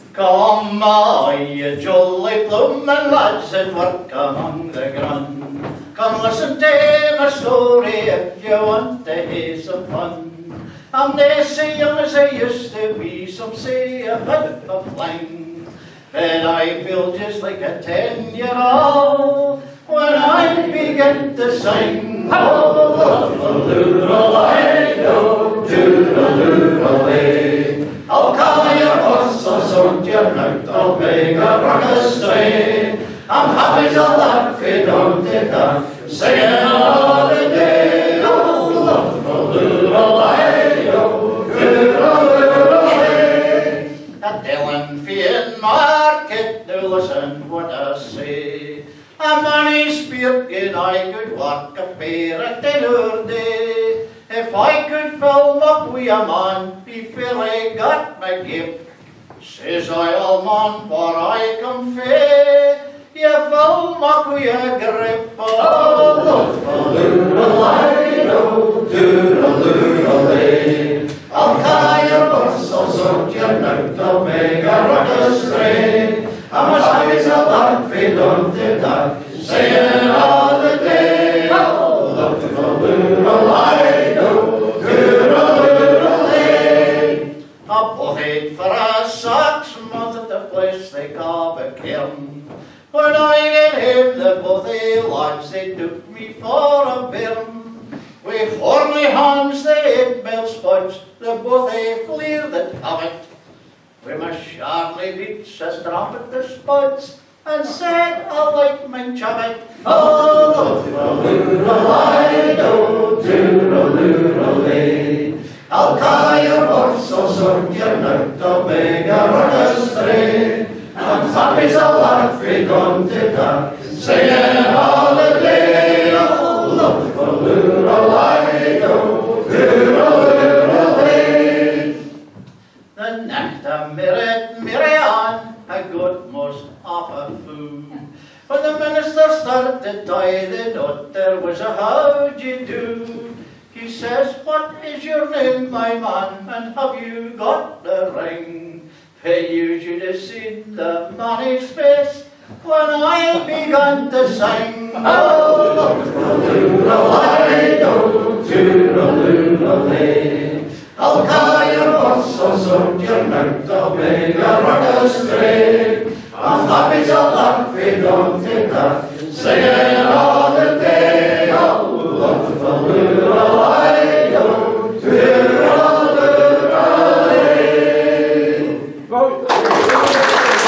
Come, my jolly Plooman lads, and work among the grun. Come listen to my story if you want to hear some fun. I'm nae so young as I used to be, some say a bit of fling. And I feel just like a 10-year-old when I begin to sing. Oh, doodle-I-do, doodle-doodle-ay. I'll call your horse, I'll sort your note, I'll make a ruckus stray. I'm happy as a lad, feed on to that, singing all the day. Oh, doodle-I-do, doodle-doodle-ay. At Glenfarg market, now listen what I say. A money spearkin, I could work a pair at dinner day. If I could fill up with a man before I got my gift, says I'll man, for I come fair. You fill up with a grip. Oh, doodle-I-do, doodle-doodle-ay. I'll tie your bus, I'll sort your note, I'll make a ruckus stray. I'm as happy as a lad, feed on to that, singing all the day. Oh, doodle-I-do, doodle-doodle-ay. A bothy for a 6 months at the place they call Buchan. When I get home, the bothy lads, they took me for a birm. With horny hands, they ate bell spuds, the bothy fleer the tablet. We must sharply beat his drum at the spuds, and said, I like my chabbit. Oh, doodle-I-do, doodle-doodle-ay. I'll tie your horse, I'll sort your note, I'll make a ruckus stray. I'm happy as a lad, feed on to that, singing all the day. Oh, doodle-I-do, doodle-doodle-ay. The night Tam Reid I got most of a food. When the minister started to tie the knot, there was a how d'ye do. He says, what is your name, my man, and have you got the ring? Hey, you should have seen the man's face when I began to sing. Oh, doodle-I-do, doodle-doodle-ay. I'll call your horse, I'll sort your note, I'll make a ruckus stray. I'm happy as a lad, feed on to that, singing all the day. Oh, doodle-I-do, doodle-doodle-ay.